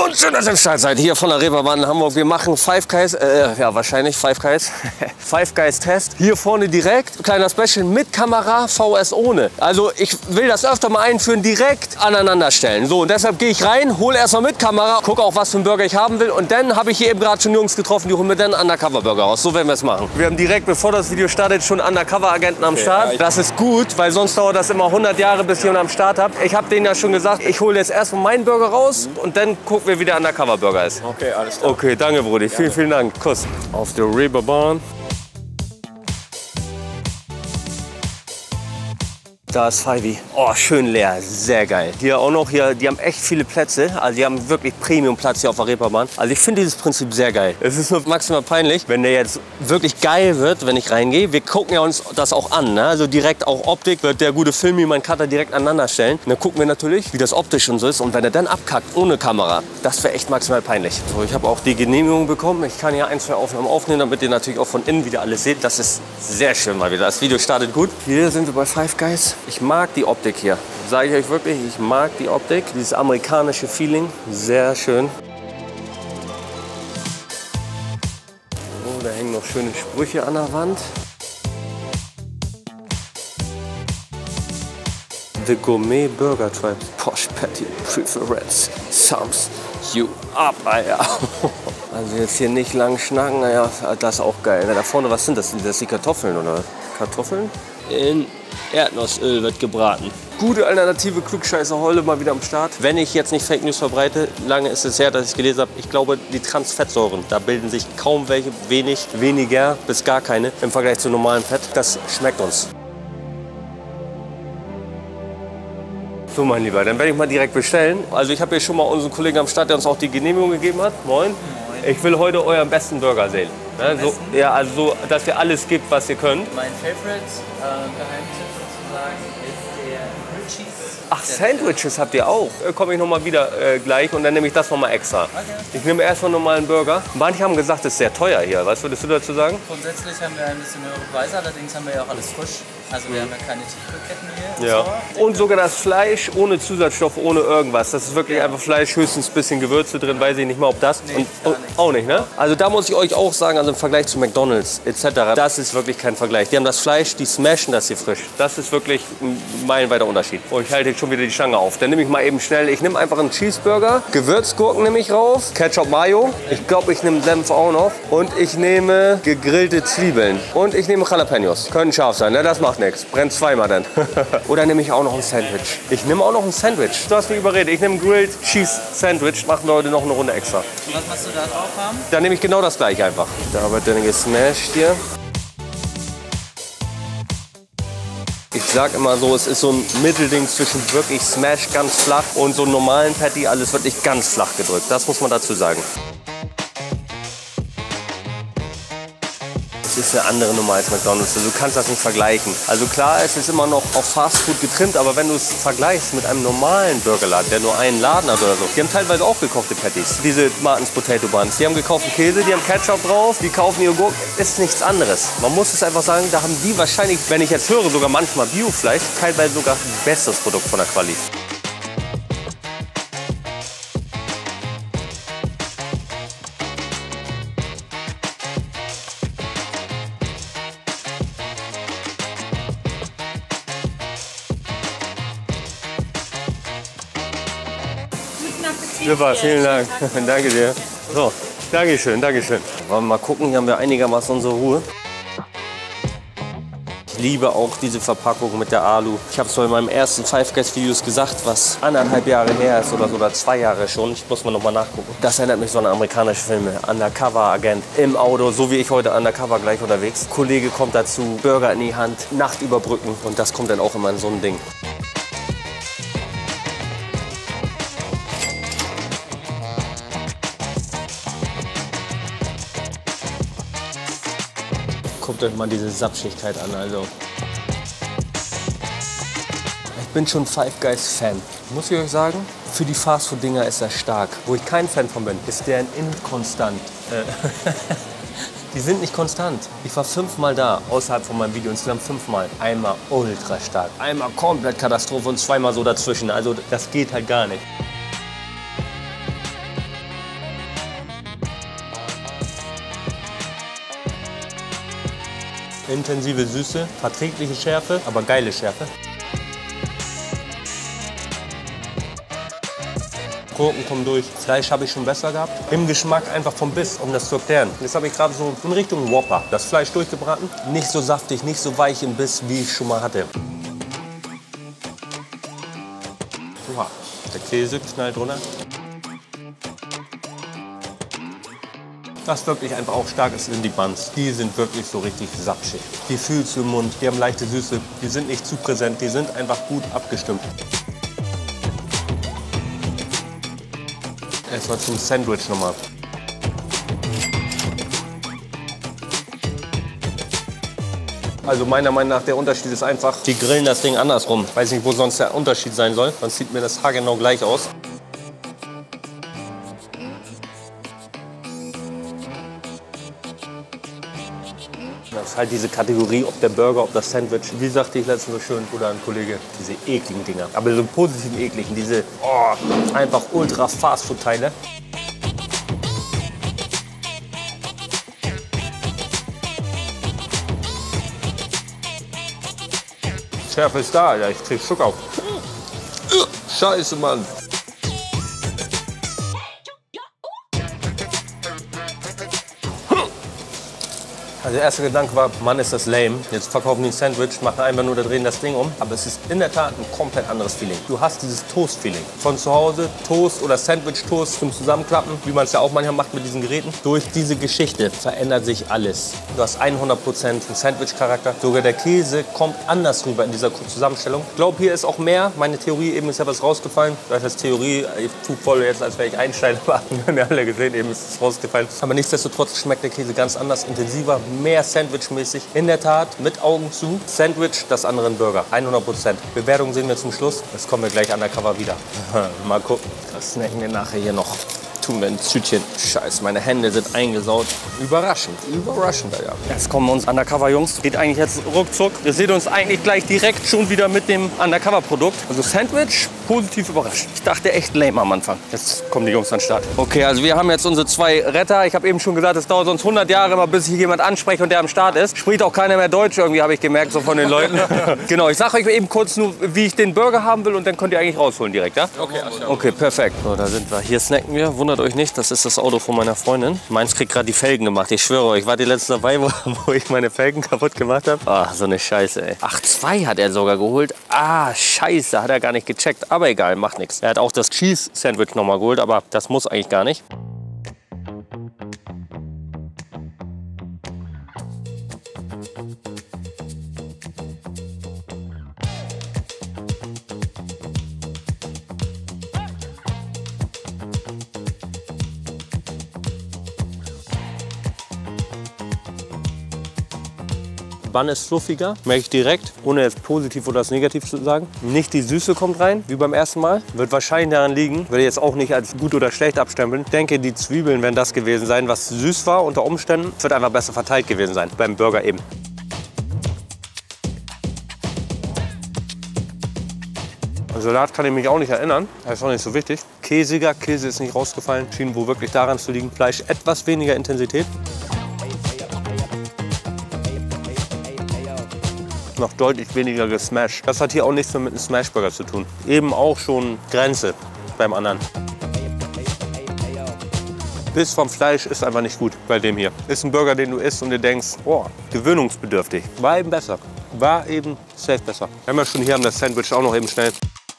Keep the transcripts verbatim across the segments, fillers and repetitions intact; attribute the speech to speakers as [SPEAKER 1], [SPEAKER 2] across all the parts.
[SPEAKER 1] Und schön, dass ihr am Start seid, hier von der Reeperbahn in Hamburg. Wir machen Five Guys, äh, ja wahrscheinlich Five Guys, Five Guys Test. Hier vorne direkt, kleiner Special mit Kamera, V S ohne. Also ich will das öfter mal einführen, direkt aneinander stellen. So, und deshalb gehe ich rein, hole erstmal mit Kamera, gucke auch, was für einen Burger ich haben will. Und dann habe ich hier eben gerade schon Jungs getroffen, die holen mir dann Undercover Burger raus. So werden wir es machen. Wir haben direkt, bevor das Video startet, schon Undercover-Agenten am Start. Das ist gut, weil sonst dauert das immer hundert Jahre, bis ich jemand am Start habe. Ich habe denen ja schon gesagt, ich hole jetzt erstmal meinen Burger raus und dann gucken wir, wie der Undercover-Burger ist.
[SPEAKER 2] Okay, alles klar.
[SPEAKER 1] Okay, danke, Brudi. Vielen, vielen Dank. Kuss. Auf der Reeperbahn. Da ist Fivey. Oh, schön leer. Sehr geil. Hier auch noch, hier, die haben echt viele Plätze. Also die haben wirklich Premium-Platz hier auf der Reeperbahn. Also ich finde dieses Prinzip sehr geil. Es ist nur maximal peinlich, wenn der jetzt wirklich geil wird, wenn ich reingehe. Wir gucken ja uns das auch an. Ne? Also direkt auch Optik wird der gute Filmi, mein Cutter, direkt aneinander stellen. Und dann gucken wir natürlich, wie das optisch und so ist. Und wenn er dann abkackt, ohne Kamera, das wäre echt maximal peinlich. So, ich habe auch die Genehmigung bekommen. Ich kann hier ein, zwei Aufnahmen aufnehmen, damit ihr natürlich auch von innen wieder alles seht. Das ist sehr schön mal wieder. Das Video startet gut. Hier sind wir bei Five Guys. Ich mag die Optik hier. Sage ich euch wirklich, ich mag die Optik. Dieses amerikanische Feeling, sehr schön. Oh, da hängen noch schöne Sprüche an der Wand. The Gourmet Burger Tribe. Posh Patty Preference. Sums you up, Alter. Also jetzt hier nicht lang schnacken, naja, das ist auch geil. Da vorne, was sind das? Sind das die Kartoffeln oder? Kartoffeln? In Erdnussöl wird gebraten. Gute alternative Klugscheißer-Heule mal wieder am Start. Wenn ich jetzt nicht Fake News verbreite, lange ist es her, dass ich gelesen habe, ich glaube, die Transfettsäuren, da bilden sich kaum welche, wenig, weniger bis gar keine im Vergleich zu normalem Fett. Das schmeckt uns. So, mein Lieber, dann werde ich mal direkt bestellen. Also ich habe hier schon mal unseren Kollegen am Start, der uns auch die Genehmigung gegeben hat. Moin. Ich will heute euren besten Burger sehen. Ne? So, ja, also so, dass ihr alles gibt, was ihr könnt.
[SPEAKER 3] Mein Favorite äh, Geheimtipp sozusagen ist der Grilled Cheese.
[SPEAKER 1] Ach, Sandwiches habt ihr auch. Äh, Komme ich noch mal wieder äh, gleich und dann nehme ich das noch mal extra.
[SPEAKER 3] Okay.
[SPEAKER 1] Ich nehme erstmal normalen Burger. Manche haben gesagt, es ist sehr teuer hier. Was würdest du dazu sagen?
[SPEAKER 3] Grundsätzlich haben wir ein bisschen höhere Preise, allerdings haben wir ja auch alles frisch. Also wir haben ja keine Tiefkühlketten hier.
[SPEAKER 1] Ja. Und sogar das Fleisch ohne Zusatzstoff, ohne irgendwas. Das ist wirklich ja. einfach Fleisch, höchstens ein bisschen Gewürze drin, weiß ich nicht mal, ob das.
[SPEAKER 3] Nee,
[SPEAKER 1] und,
[SPEAKER 3] gar
[SPEAKER 1] und,
[SPEAKER 3] nicht.
[SPEAKER 1] Auch nicht, ne? Also da muss ich euch auch sagen, also im Vergleich zu McDonald's et cetera, das ist wirklich kein Vergleich. Die haben das Fleisch, die smashen das hier frisch. Das ist wirklich ein meilenweiter Unterschied. Oh, ich halte jetzt schon wieder die Stange auf. Dann nehme ich mal eben schnell, ich nehme einfach einen Cheeseburger, Gewürzgurken nehme ich rauf, Ketchup Mayo. Ich glaube, ich nehme Senf auch noch. Und ich nehme gegrillte Zwiebeln. Und ich nehme Jalapenos. Können scharf sein, ne? Das macht nichts. Brennt zweimal dann. Oder nehme ich auch noch ein Sandwich. Ich nehme auch noch ein Sandwich. Du hast mich überredet. Ich nehme ein Grilled Cheese Sandwich. Machen wir heute noch eine Runde extra.
[SPEAKER 3] Und was musst du da drauf haben?
[SPEAKER 1] Dann nehme ich genau das gleiche einfach. Da wird dann gesmashed hier. Ich sag immer so, es ist so ein Mittelding zwischen wirklich Smash ganz flach und so einem normalen Patty, alles wirklich ganz flach gedrückt. Das muss man dazu sagen. Das ist eine andere Nummer als McDonald's. Also du kannst das nicht vergleichen. Also klar, es ist immer noch auf Fast Food getrimmt, aber wenn du es vergleichst mit einem normalen Burgerladen, der nur einen Laden hat oder so, die haben teilweise auch gekochte Patties. Diese Martins Potato Buns. Die haben gekauften Käse, die haben Ketchup drauf, die kaufen ihre Gurken. Ist nichts anderes. Man muss es einfach sagen, da haben die wahrscheinlich, wenn ich jetzt höre, sogar manchmal Biofleisch, teilweise sogar ein besseres Produkt von der Qualität. Super, vielen Dank. Danke dir. So, Dankeschön, Dankeschön. Wollen wir mal gucken, hier haben wir einigermaßen unsere Ruhe. Ich liebe auch diese Verpackung mit der Alu. Ich habe es in meinem ersten Five Guys Videos gesagt, was anderthalb Jahre her ist oder so, oder zwei Jahre schon. Ich muss mal noch mal nachgucken. Das erinnert mich so an amerikanische Filme. Undercover-Agent im Auto, so wie ich heute undercover gleich unterwegs. Kollege kommt dazu, Burger in die Hand, Nacht überbrücken und das kommt dann auch immer in so ein Ding. Guckt euch mal diese Sapschigkeit an, also. Ich bin schon Five Guys Fan. Muss ich euch sagen, für die Fastfood-Dinger ist er stark. Wo ich kein Fan von bin, ist deren Inkonstant. Die sind nicht konstant. Ich war fünfmal da, außerhalb von meinem Video, insgesamt fünfmal. Einmal ultra stark, einmal komplett Katastrophe und zweimal so dazwischen. Also das geht halt gar nicht. Intensive Süße, verträgliche Schärfe, aber geile Schärfe. Gurken kommen durch. Fleisch habe ich schon besser gehabt. Im Geschmack einfach vom Biss, um das zu erklären. Jetzt habe ich gerade so in Richtung Whopper das Fleisch durchgebraten. Nicht so saftig, nicht so weich im Biss, wie ich schon mal hatte. Oha, der Käse knallt runter. Was wirklich einfach auch stark ist, sind die Buns. Die sind wirklich so richtig sapschig. Die fühlst du im Mund, die haben leichte Süße, die sind nicht zu präsent, die sind einfach gut abgestimmt. Erstmal zum Sandwich nochmal. Also meiner Meinung nach, der Unterschied ist einfach, die grillen das Ding andersrum. Weiß nicht, wo sonst der Unterschied sein soll. Sonst sieht mir das haargenau gleich aus. Das ist halt diese Kategorie, ob der Burger, ob das Sandwich. Wie sagte ich letztens so schön, oder ein Kollege, diese ekligen Dinger. Aber so positiv ekligen, diese oh, einfach ultra Fastfood-Teile. Schärfe ist da, Alter. Ich krieg Schock auf. Scheiße, Mann. Also der erste Gedanke war, Mann, ist das lame. Jetzt verkaufen die ein Sandwich, machen einfach nur, da drehen das Ding um. Aber es ist in der Tat ein komplett anderes Feeling. Du hast dieses Toast-Feeling. Von zu Hause, Toast oder Sandwich-Toast zum Zusammenklappen, wie man es ja auch manchmal macht mit diesen Geräten. Durch diese Geschichte verändert sich alles. Du hast hundert Prozent einen Sandwich-Charakter. Sogar der Käse kommt anders rüber in dieser Zusammenstellung. Ich glaube, hier ist auch mehr. Meine Theorie, eben ist ja was rausgefallen. Das heißt Theorie, ich tue voll jetzt, als wäre ich Einstein. Wir haben ja alle gesehen, eben ist es rausgefallen. Aber nichtsdestotrotz schmeckt der Käse ganz anders, intensiver, mehr Sandwich-mäßig. In der Tat, mit Augen zu. Sandwich, das andere ein Burger. hundert Prozent. Bewertung sehen wir zum Schluss. Das kommen wir gleich undercover wieder. Mal gucken. Das snacken wir nachher hier noch. Tun wir ein Tütchen. Scheiße, meine Hände sind eingesaut. Überraschend. Überraschend, ja. Jetzt kommen uns Undercover-Jungs. Geht eigentlich jetzt ruckzuck. Ihr seht uns eigentlich gleich direkt schon wieder mit dem Undercover-Produkt. Also Sandwich, positiv überrascht. Ich dachte echt lame am Anfang. Jetzt kommen die Jungs an den Start. Okay, also wir haben jetzt unsere zwei Retter. Ich habe eben schon gesagt, es dauert sonst hundert Jahre immer, bis ich jemand anspreche und der am Start ist. Spricht auch keiner mehr Deutsch irgendwie, habe ich gemerkt, so von den Leuten. Genau, ich sage euch eben kurz nur, wie ich den Burger haben will und dann könnt ihr eigentlich rausholen direkt, ja? Okay, okay, perfekt. So, da sind wir. Hier snacken wir. Wundert euch nicht, das ist das Auto von meiner Freundin. Meins kriegt gerade die Felgen gemacht. Ich schwöre euch, ich war die letzte dabei, wo, wo ich meine Felgen kaputt gemacht habe. Ah, so eine Scheiße, ey. Ach, zwei hat er sogar geholt. Ah, Scheiße, hat er gar nicht gecheckt. Aber egal, macht nichts. Er hat auch das Cheese Sandwich noch mal geholt, aber das muss eigentlich gar nicht. Bun ist fluffiger, merke ich direkt, ohne jetzt positiv oder das negativ zu sagen. Nicht die Süße kommt rein, wie beim ersten Mal. Wird wahrscheinlich daran liegen, würde ich jetzt auch nicht als gut oder schlecht abstempeln. Ich denke, die Zwiebeln werden das gewesen sein, was süß war unter Umständen. Es wird einfach besser verteilt gewesen sein, beim Burger eben. An Salat kann ich mich auch nicht erinnern, das ist auch nicht so wichtig. Käsiger, Käse ist nicht rausgefallen, schien wohl wirklich daran zu liegen. Fleisch etwas weniger Intensität. Noch deutlich weniger gesmashed. Das hat hier auch nichts mehr mit einem Smashburger zu tun. Eben auch schon Grenze beim anderen. Biss vom Fleisch ist einfach nicht gut bei dem hier. Ist ein Burger, den du isst und dir denkst, oh, gewöhnungsbedürftig. War eben besser. War eben safe besser. Wir haben ja schon hier haben das Sandwich auch noch eben schnell.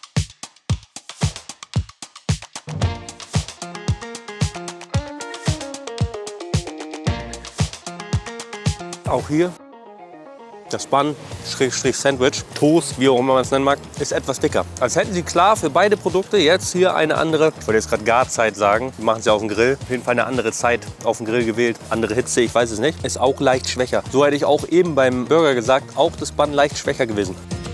[SPEAKER 1] Auch hier. Das Bun, Schrägstrich Sandwich, Toast, wie auch immer man es nennen mag, ist etwas dicker. Als hätten sie klar für beide Produkte jetzt hier eine andere, ich wollte jetzt gerade Garzeit sagen, die machen sie auf dem Grill. Auf jeden Fall eine andere Zeit auf dem Grill gewählt, andere Hitze, ich weiß es nicht. Ist auch leicht schwächer. So hätte ich auch eben beim Burger gesagt, auch das Bun leicht schwächer gewesen.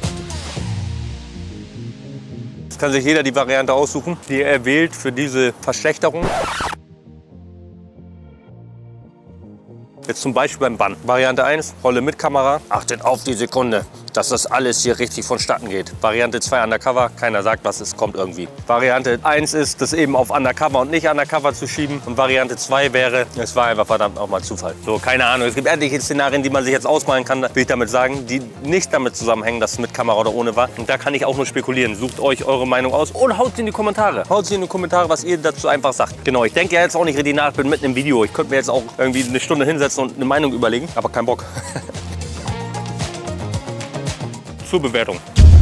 [SPEAKER 1] Jetzt kann sich jeder die Variante aussuchen, die er wählt für diese Verschlechterung. Jetzt jetzt zum Beispiel beim Bann. Variante eins, Rolle mit Kamera. Achtet auf die Sekunde, dass das alles hier richtig vonstatten geht. Variante zwei, Undercover. Keiner sagt was, es kommt irgendwie. Variante eins ist, das eben auf Undercover und nicht Undercover zu schieben. Und Variante zwei wäre, es war einfach verdammt auch mal Zufall. So, keine Ahnung. Es gibt etliche Szenarien, die man sich jetzt ausmalen kann, will ich damit sagen, die nicht damit zusammenhängen, dass es mit Kamera oder ohne war. Und da kann ich auch nur spekulieren. Sucht euch eure Meinung aus und haut sie in die Kommentare. Haut sie in die Kommentare, was ihr dazu einfach sagt. Genau, ich denke ja jetzt auch nicht richtig nach, ich bin mitten im Video. Ich könnte mir jetzt auch irgendwie eine Stunde hinsetzen und eine Meinung überlegen, aber kein Bock. Zur Bewertung.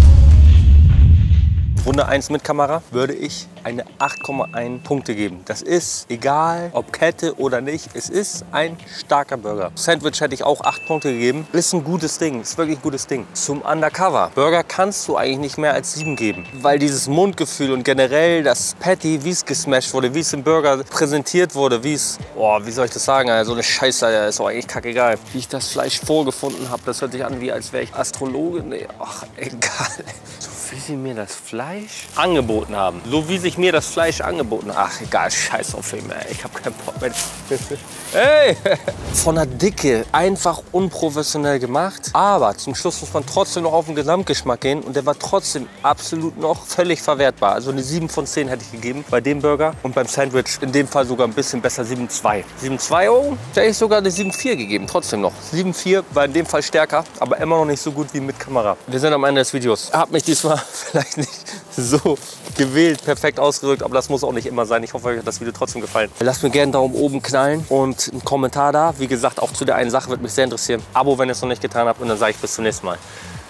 [SPEAKER 1] Runde eins mit Kamera würde ich eine acht Komma eins Punkte geben. Das ist egal, ob Kette oder nicht. Es ist ein starker Burger. Sandwich hätte ich auch acht Punkte gegeben. Ist ein gutes Ding. Ist wirklich ein gutes Ding. Zum Undercover. Burger kannst du eigentlich nicht mehr als sieben geben. Weil dieses Mundgefühl und generell das Patty, wie es gesmashed wurde, wie es im Burger präsentiert wurde, wie es, oh, wie soll ich das sagen, so eine Scheiße, ist auch eigentlich kackegal. Wie ich das Fleisch vorgefunden habe, das hört sich an, wie als wäre ich Astrologe. Nee, ach, egal. So wie sie mir das Fleisch angeboten haben. So wie sich mir das Fleisch angeboten hat. Ach, egal, scheiß auf ihn, ey. Ich hab keinen Bock mehr. Hey! Von der Dicke einfach unprofessionell gemacht. Aber zum Schluss muss man trotzdem noch auf den Gesamtgeschmack gehen. Und der war trotzdem absolut noch völlig verwertbar. Also eine sieben von zehn hätte ich gegeben bei dem Burger. Und beim Sandwich in dem Fall sogar ein bisschen besser, sieben Komma zwei. sieben Komma zwei, oh, da hätte ich sogar eine sieben Komma vier gegeben. Trotzdem noch. sieben Komma vier war in dem Fall stärker, aber immer noch nicht so gut wie mit Kamera. Wir sind am Ende des Videos. Hab mich diesmal vielleicht nicht so gewählt, perfekt ausgedrückt, aber das muss auch nicht immer sein. Ich hoffe, euch hat das Video trotzdem gefallen. Lasst mir gerne einen Daumen oben knallen und einen Kommentar da. Wie gesagt, auch zu der einen Sache würde mich sehr interessieren. Abo, wenn ihr es noch nicht getan habt, und dann sage ich bis zum nächsten Mal.